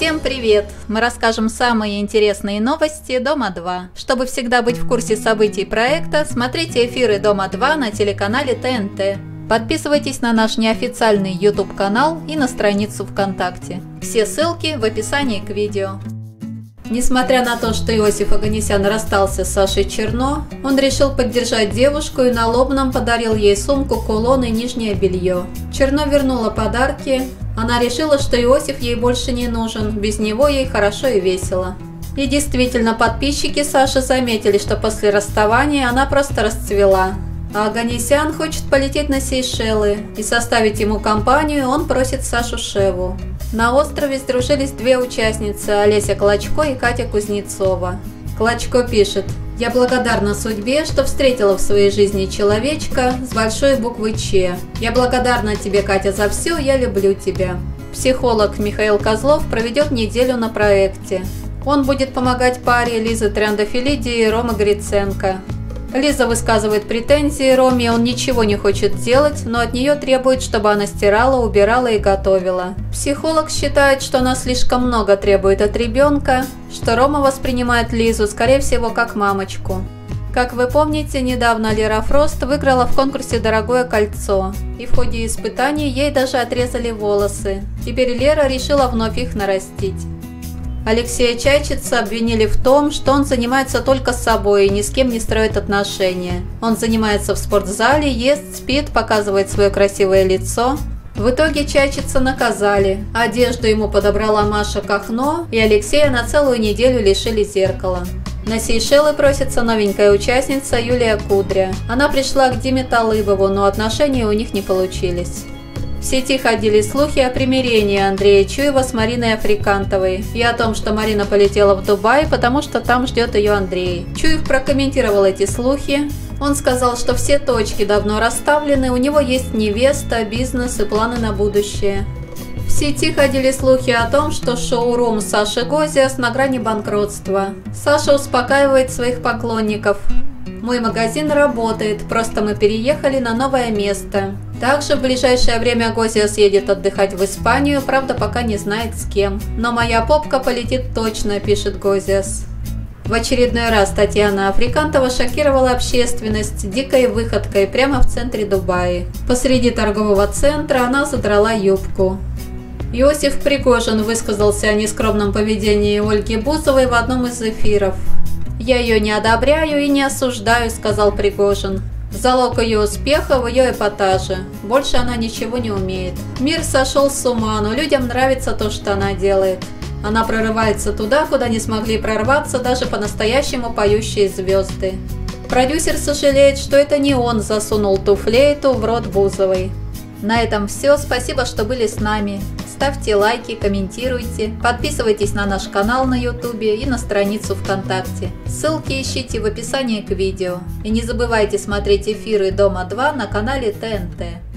Всем привет! Мы расскажем самые интересные новости Дома-2. Чтобы всегда быть в курсе событий проекта, смотрите эфиры Дома-2 на телеканале ТНТ. Подписывайтесь на наш неофициальный YouTube-канал и на страницу ВКонтакте. Все ссылки в описании к видео. Несмотря на то, что Иосиф Оганесян расстался с Сашей Черно, он решил поддержать девушку и на лобном подарил ей сумку, кулон и нижнее белье. Черно вернула подарки. Она решила, что Иосиф ей больше не нужен, без него ей хорошо и весело. И действительно, подписчики Саши заметили, что после расставания она просто расцвела. А Оганесян хочет полететь на Сейшелы, и составить ему компанию он просит Сашу Шеву. На острове сдружились две участницы, Олеся Клочко и Катя Кузнецова. Клочко пишет: «Я благодарна судьбе, что встретила в своей жизни человечка с большой буквы Ч. Я благодарна тебе, Катя, за все, я люблю тебя». Психолог Михаил Козлов проведет неделю на проекте. Он будет помогать паре Лизы Тряндафилиди и Ромы Гриценко. Лиза высказывает претензии Роме, он ничего не хочет делать, но от нее требует, чтобы она стирала, убирала и готовила. Психолог считает, что она слишком много требует от ребенка, что Рома воспринимает Лизу, скорее всего, как мамочку. Как вы помните, недавно Лера Фрост выиграла в конкурсе «Дорогое кольцо», и в ходе испытаний ей даже отрезали волосы. Теперь Лера решила вновь их нарастить. Алексея Чайчица обвинили в том, что он занимается только собой и ни с кем не строит отношения. Он занимается в спортзале, ест, спит, показывает свое красивое лицо. В итоге Чайчица наказали. Одежду ему подобрала Маша Кахно, и Алексея на целую неделю лишили зеркала. На Сейшелы просится новенькая участница Юлия Кудря. Она пришла к Диме Талыбову, но отношения у них не получились. В сети ходили слухи о примирении Андрея Чуева с Мариной Африкантовой и о том, что Марина полетела в Дубай, потому что там ждет ее Андрей. Чуев прокомментировал эти слухи. Он сказал, что все точки давно расставлены, у него есть невеста, бизнес и планы на будущее. В сети ходили слухи о том, что шоурум Саши Гозиас на грани банкротства. Саша успокаивает своих поклонников. «Мой магазин работает, просто мы переехали на новое место». Также в ближайшее время Гозиас едет отдыхать в Испанию, правда пока не знает с кем. «Но моя попка полетит точно», пишет Гозиас. В очередной раз Татьяна Африкантова шокировала общественность дикой выходкой прямо в центре Дубая. Посреди торгового центра она задрала юбку. Иосиф Пригожин высказался о нескромном поведении Ольги Бузовой в одном из эфиров. «Я ее не одобряю и не осуждаю», – сказал Пригожин. «Залог ее успеха в ее эпатаже. Больше она ничего не умеет. Мир сошел с ума, но людям нравится то, что она делает. Она прорывается туда, куда не смогли прорваться даже по-настоящему поющие звезды». Продюсер сожалеет, что это не он засунул ту флейту в рот Бузовой. На этом все. Спасибо, что были с нами. Ставьте лайки, комментируйте, подписывайтесь на наш канал на YouTube и на страницу ВКонтакте. Ссылки ищите в описании к видео. И не забывайте смотреть эфиры Дома-2 на канале ТНТ.